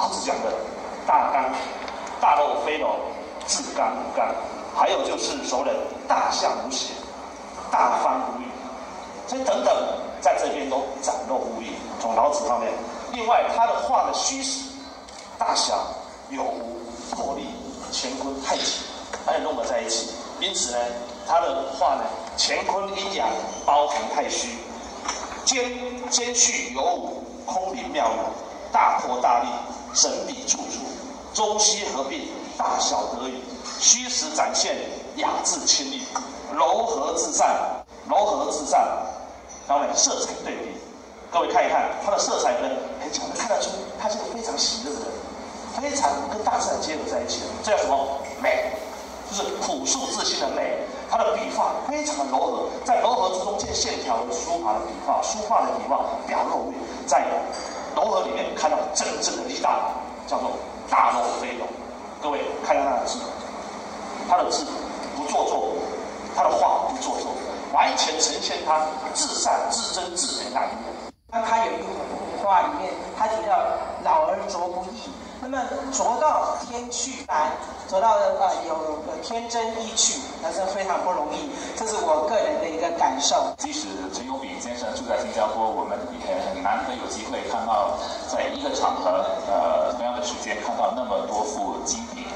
老子讲的大刚、大肉非柔、至刚无刚，还有就是所谓的大象无邪、大方无语，所以等等，在这边都展露无遗。从老子方面，另外他的画的虚实、大小、有无、魄力、乾坤、太极，还有弄合在一起。因此呢，他的画呢，乾坤阴阳包含太虚，兼蓄有无，空灵妙有，大魄大力，神笔处处，中西合并，大小得语，虚实展现，雅致清丽，柔和自在，然后呢，色彩对比。各位看一看，它的色彩呢，很讲的看得出，他是个非常喜乐的人，非常跟大自然结合在一起的。这叫什么？美，就是朴素自信的美。他的笔画非常的柔和，在柔和之中见线条的书法的笔画表露力，在柔和里面看到真正的力道，叫做大柔非柔。各位看看他的字，他的字不做作，他的画不做作，完全呈现他至善、至真、至美那一面。 他有一幅画里面，他提到老而拙不易。那么拙到天去来，拙到有天真意趣，那是非常不容易。这是我个人的一个感受。 即使陈友炳先生住在新加坡，我们也很难得有机会看到，在一个场合同样的时间看到那么多幅精品。